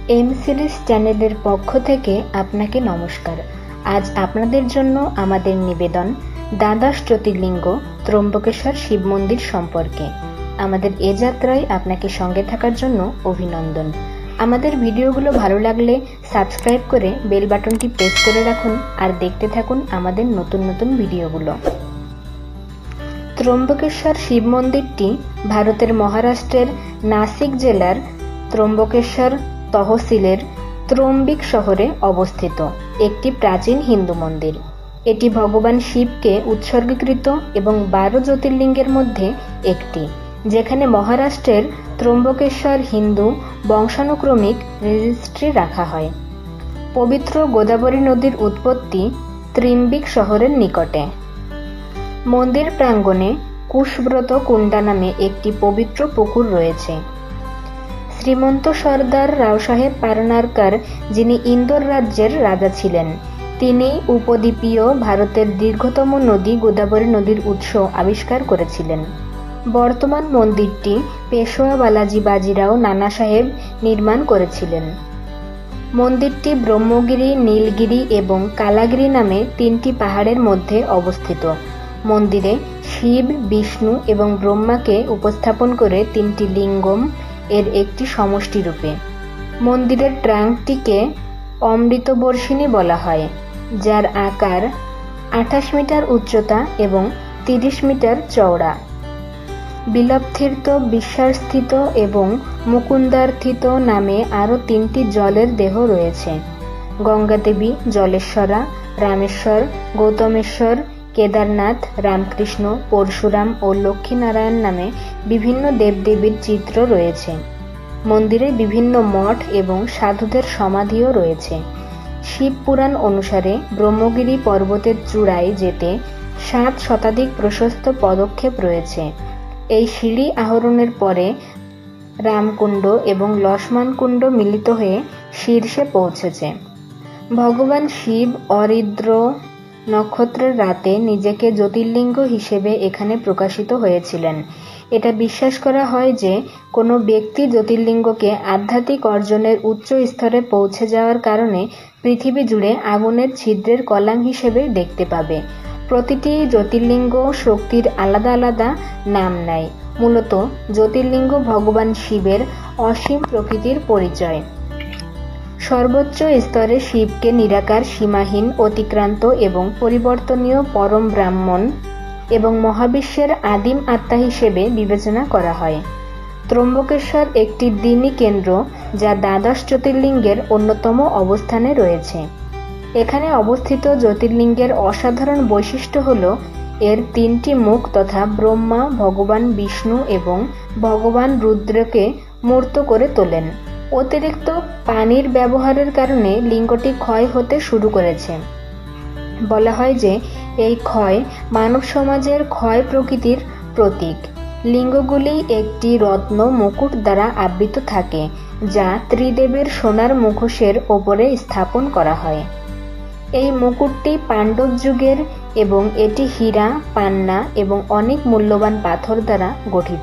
M series চ্যানেলের পক্ষ থেকে আপনাকে নমস্কার। আজ আপনাদের জন্য আমাদের নিবেদন দ্বাদশ জ্যোতির্লিঙ্গ ত্রম্বকেশ্বর শিব মন্দির সম্পর্কে। আমাদের এ যাত্রায় আপনাকে সঙ্গে থাকার জন্য অভিনন্দন। আমাদের ভিডিওগুলো ভালো লাগলে সাবস্ক্রাইব করে বেল বাটনটি প্রেস করে রাখুন আর দেখতে থাকুন আমাদের নতুন নতুন ভিডিওগুলো। ত্রম্বকেশ্বর শিব মন্দিরটি ভারতের মহারাষ্ট্রের নাসিক জেলার ত্রম্বকেশ্বর তহসিলের ত্রম্বিক শহরে অবস্থিত একটি প্রাচীন হিন্দু মন্দির। এটি ভগবান শিবকে উৎসর্গীকৃত এবং 12 জ্যোতির্লিঙ্গের মধ্যে একটি, যেখানে মহারাষ্ট্রের ত্রম্বকেশ্বর হিন্দু বংশানুক্রমিক রেজিস্ট্রি রাখা হয়। পবিত্র গোদাবরী নদীর উৎপত্তি ত্রিম্বিক শহরের নিকটে। মন্দির প্রাঙ্গণে কুশব্রত কুণ্ডা নামে একটি পবিত্র পুকুর রয়েছে। শ্রীমন্ত সর্দার রাওসাহেব পারনারকার, যিনি ইন্দোর রাজ্যের রাজা ছিলেন, তিনি উপদ্বীপীয় ভারতের দীর্ঘতম নদী গোদাবরী নদীর উৎস আবিষ্কার করেছিলেন। বর্তমান মন্দিরটি পেশোয়া বালাজি বাজিরাও নানা সাহেব নির্মাণ করেছিলেন। মন্দিরটি ব্রহ্মগিরি, নীলগিরি এবং কালাগিরি নামে 3টি পাহাড়ের মধ্যে অবস্থিত। মন্দিরে শিব, বিষ্ণু এবং ব্রহ্মাকে উপস্থাপন করে 3টি লিঙ্গম এর একটি সমষ্টি রূপে। মন্দিরের ট্রাঙ্কটিকে অমৃতবর্ষিণী বলা হয়, যার আকার 28 মিটার উচ্চতা এবং 30 মিটার চওড়া। বিলবতীর্থ, বিশ্বার্থিত এবং মুকুন্দার্থিত নামে আরও 3টি জলের দেহ রয়েছে। গঙ্গাদেবী, জলেশ্বরা, রামেশ্বর, গৌতমেশ্বর, কেদারনাথ, রামকৃষ্ণ, পরশুরাম ও লক্ষ্মীনারায়ণ নামে বিভিন্ন দেবদেবীর চিত্র রয়েছে। মন্দিরে বিভিন্ন মঠ এবং সাধুদের সমাধিও রয়েছে। শিব পুরাণ অনুসারে ব্রহ্মগিরি পর্বতের চূড়ায় যেতে 7 শতাধিক প্রশস্ত পদক্ষেপ রয়েছে। এই সিঁড়ি আরোহণের পরে রামকুণ্ড এবং লক্ষ্মণকুণ্ড মিলিত হয়ে শীর্ষে পৌঁছেছে। ভগবান শিব অরিদ্র নক্ষত্রের রাতে নিজেকে জ্যোতির্লিঙ্গ হিসেবে এখানে প্রকাশিত হয়েছিলেন। এটা বিশ্বাস করা হয় যে কোনো ব্যক্তি জ্যোতির্লিঙ্গকে আধ্যাত্মিক অর্জনের উচ্চ স্তরে পৌঁছে যাওয়ার কারণে পৃথিবী জুড়ে আগুনের ছিদ্রের কলাম হিসেবে দেখতে পাবে। প্রতিটি জ্যোতির্লিঙ্গ শক্তির আলাদা আলাদা নাম নেয়। মূলত জ্যোতির্লিঙ্গ ভগবান শিবের অসীম প্রকৃতির পরিচয়। সর্বোচ্চ স্তরে শিবকে নিরাকার, সীমাহীন, অতিক্রান্ত এবং পরিবর্তনীয় পরম ব্রাহ্মণ এবং মহাবিশ্বের আদিম আত্মা হিসেবে বিবেচনা করা হয়। ত্রম্বকেশ্বর একটি দ্বীনি কেন্দ্র, যা দ্বাদশ জ্যোতির্লিঙ্গের অন্যতম অবস্থানে রয়েছে। এখানে অবস্থিত জ্যোতির্লিঙ্গের অসাধারণ বৈশিষ্ট্য হল এর 3টি মুখ তথা ব্রহ্মা ভগবান বিষ্ণু এবং ভগবান রুদ্রকে মূর্ত করে তোলেন। অতিরিক্ত পানির ব্যবহারের কারণে লিঙ্গটি ক্ষয় হতে শুরু করেছে। বলা হয় যে এই ক্ষয় মানব সমাজের ক্ষয় প্রকৃতির প্রতীক। লিঙ্গগুলি একটি রত্ন মুকুট দ্বারা আবৃত থাকে, যা ত্রিদেবের সোনার মুখোশের ওপরে স্থাপন করা হয়। এই মুকুটটি পাণ্ডব যুগের এবং এটি হীরা, পান্না এবং অনেক মূল্যবান পাথর দ্বারা গঠিত।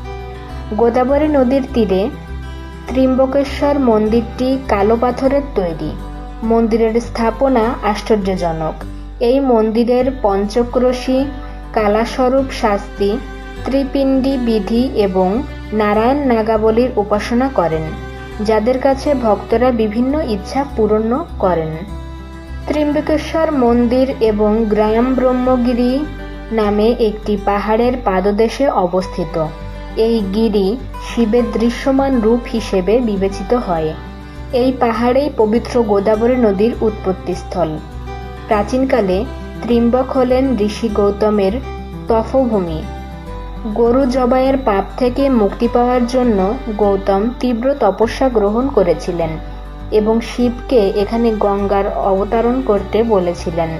গোদাবরী নদীর তীরে ত্রিম্বকেশ্বর মন্দিরটি কালো পাথরের তৈরি। মন্দিরের স্থাপনা আশ্চর্যজনক। এই মন্দিরের পঞ্চক্রোশী, কালাস্বরূপ শাস্তি, ত্রিপিণ্ডী বিধি এবং নারায়ণ নাগাবলীর উপাসনা করেন, যাদের কাছে ভক্তরা বিভিন্ন ইচ্ছা পূরণ করেন। ত্রিম্বকেশ্বর মন্দির এবং গ্রাম ব্রহ্মগিরি নামে একটি পাহাড়ের পাদদেশে অবস্থিত। এই গিরি শিবের দৃশ্যমান রূপ হিসেবে বিবেচিত হয়। এই পাহাড়েই পবিত্র গোদাবরী নদীর উৎপত্তিস্থল। প্রাচীনকালে ত্রিম্বক হলেন ঋষি গৌতমের তপভূমি। গরু জবাইয়ের পাপ থেকে মুক্তি পাওয়ার জন্য গৌতম তীব্র তপস্যা গ্রহণ করেছিলেন এবং শিবকে এখানে গঙ্গার অবতারণ করতে বলেছিলেন।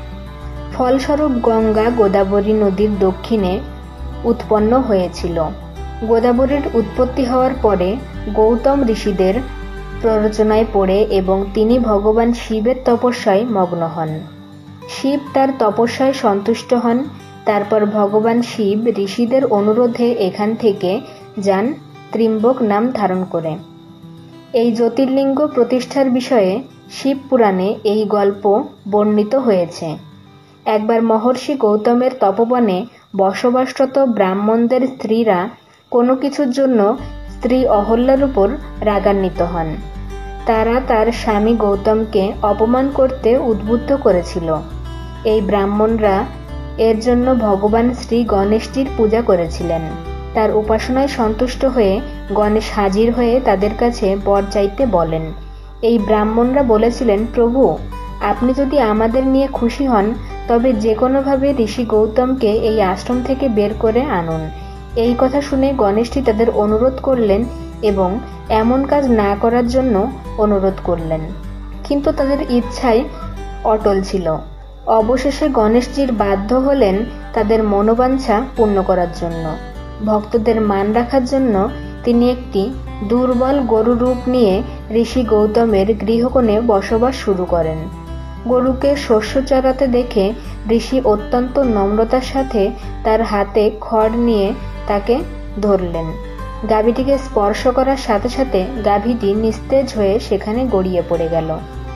ফলস্বরূপ গঙ্গা গোদাবরী নদীর দক্ষিণে উৎপন্ন হয়েছিল। গোদাবরীর উৎপত্তি হওয়ার পরে গৌতম ঋষিদের প্ররোচনায় পড়ে এবং তিনি ভগবান শিবের তপস্যায় মগ্ন হন। শিব তার তপস্যায় সন্তুষ্ট হন। তারপর ভগবান শিব ঋষিদের অনুরোধে এখান থেকে যান ত্রিম্বক নাম ধারণ করে। এই জ্যোতির্লিঙ্গ প্রতিষ্ঠার বিষয়ে শিব পুরাণে এই গল্প বর্ণিত হয়েছে। একবার মহর্ষি গৌতমের তপবনে বসবাসরত ব্রাহ্মণদের স্ত্রীরা কোনো কিছুর জন্য স্ত্রী অহল্যার উপর রাগান্বিত হন। তারা তার স্বামী গৌতমকে অপমান করতে উদ্বুদ্ধ করেছিল। এই ব্রাহ্মণরা এর জন্য ভগবান শ্রী গণেশজির পূজা করেছিলেন। তার উপাসনায় সন্তুষ্ট হয়ে গণেশ হাজির হয়ে তাদের কাছে বর চাইতে বলেন। এই ব্রাহ্মণরা বলেছিলেন, প্রভু, আপনি যদি আমাদের নিয়ে খুশি হন তবে যে কোনোভাবে ঋষি গৌতমকে এই আশ্রম থেকে বের করে আনুন। এই কথা শুনে গণেশজি তাদের অনুরোধ করলেন এবং এমন কাজ না করার জন্য অনুরোধ করলেন, কিন্তু তাদের ইচ্ছায় অটল ছিল। অবশেষে গণেশজির বাধ্য হলেন তাদের মনোবাঞ্ছা পূর্ণ করার জন্য। ভক্তদের মান রাখার জন্য তিনি একটি দুর্বল গরু রূপ নিয়ে ঋষি গৌতমের গৃহকোণে বসবাস শুরু করেন। গরুকে শস্য চরাতে দেখে ঋষি অত্যন্ত নম্রতার সাথে তার হাতে খড় নিয়ে তাকে ধরলেন। গাভীটিকে স্পর্শ করার সাথে সাথে গাভীটি নিস্তেজ হয়ে সেখানে গড়িয়ে পড়ে গেল।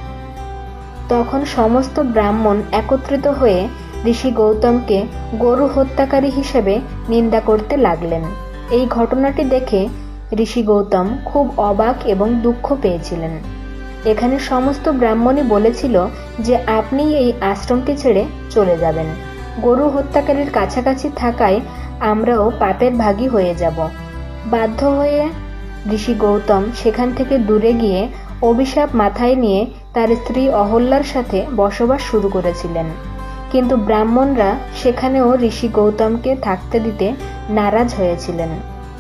তখন সমস্ত ব্রাহ্মণ একত্রিত হয়ে ঋষি গৌতমকে গরু হত্যাকারী হিসেবে নিন্দা করতে লাগলেন। এই ঘটনাটি দেখে ঋষি গৌতম খুব অবাক এবং দুঃখ পেয়েছিলেন। এখানে সমস্ত ব্রাহ্মণই বলেছিল যে আপনি এই আশ্রমটি ছেড়ে চলে যাবেন। গরু হত্যাকারীর কাছাকাছি থাকায় আমরাও পাপের ভাগী হয়ে যাব। বাধ্য হয়ে ঋষি গৌতম সেখান থেকে দূরে গিয়ে অভিশাপ মাথায় নিয়ে তার স্ত্রী অহল্যার সাথে বসবাস শুরু করেছিলেন। কিন্তু ব্রাহ্মণরা সেখানেও ঋষি গৌতমকে থাকতে দিতে নারাজ হয়েছিলেন।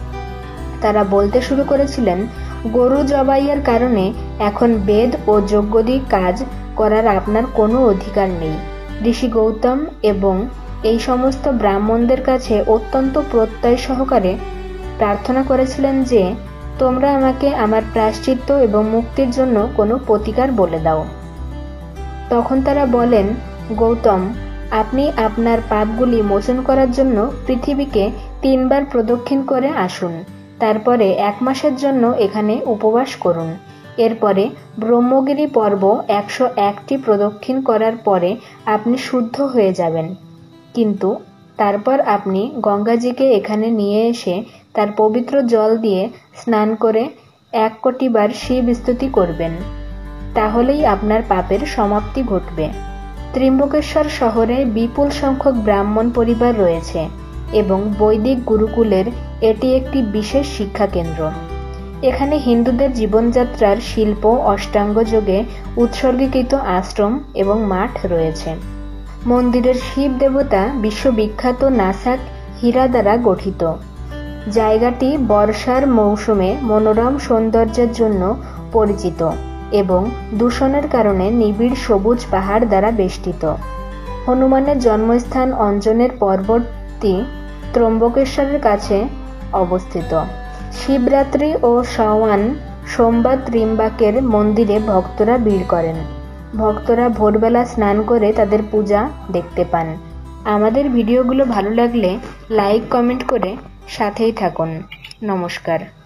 তারা বলতে শুরু করেছিলেন, গরু জবাইয়ের কারণে এখন বেদ ও যজ্ঞাদি কাজ করার আপনার কোনো অধিকার নেই। ঋষি গৌতম এবং এই সমস্ত ব্রাহ্মণদের কাছে অত্যন্ত প্রত্যয় সহকারে প্রার্থনা করেছিলেন যে, তোমরা আমাকে আমার প্রায়শ্চিত্ত এবং মুক্তির জন্য কোনো প্রতিকার বলে দাও। তখন তারা বলেন, গৌতম, আপনি আপনার পাপগুলি মোচন করার জন্য পৃথিবীকে 3 বার প্রদক্ষিণ করে আসুন। তারপরে 1 মাসের জন্য এখানে উপবাস করুন। এরপরে ব্রহ্মগিরি পর্ব 101টি প্রদক্ষিণ করার পরে আপনি শুদ্ধ হয়ে যাবেন। কিন্তু তারপর আপনি গঙ্গাজিকে এখানে নিয়ে এসে তার পবিত্র জল দিয়ে স্নান করে 1 কোটি বার শিব স্তুতি করবেন। তাহলেই আপনার পাপের সমাপ্তি ঘটবে। ত্রিম্বকেশ্বর শহরে বিপুল সংখ্যক ব্রাহ্মণ পরিবার রয়েছে এবং বৈদিক গুরুকুলের এটি একটি বিশেষ শিক্ষা কেন্দ্র। এখানে হিন্দুদের জীবনযাত্রার শিল্প অষ্টাঙ্গ যোগে উৎসর্গীকৃত আশ্রম এবং মাঠ রয়েছে। মন্দিরের শিব দেবতা বিশ্ববিখ্যাত নাসাক হীরা দ্বারা গঠিত। জায়গাটি বর্ষার মৌসুমে মনোরম সৌন্দর্যের জন্য পরিচিত এবং দূষণের কারণে নিবিড় সবুজ পাহাড় দ্বারা বেষ্টিত। হনুমানের জন্মস্থান অঞ্জনের পর্বতটি ত্রম্বকেশ্বরের কাছে অবস্থিত। শিবরাত্রি ও শাওয়ান সোমবার ত্রিম্বাকের মন্দিরে ভক্তরা ভিড় করেন। ভক্তরা ভোরবেলা স্নান করে তাদের পূজা দেখতে পান। আমাদের ভিডিওগুলো ভালো লাগলে লাইক কমেন্ট করে সাথেই থাকুন। নমস্কার।